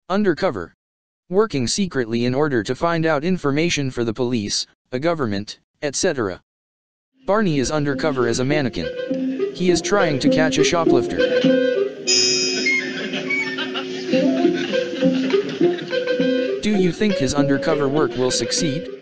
Undercover. Working secretly in order to find out information for the police, a government, etc. Barney is undercover as a mannequin. He is trying to catch a shoplifter. Do you think his undercover work will succeed?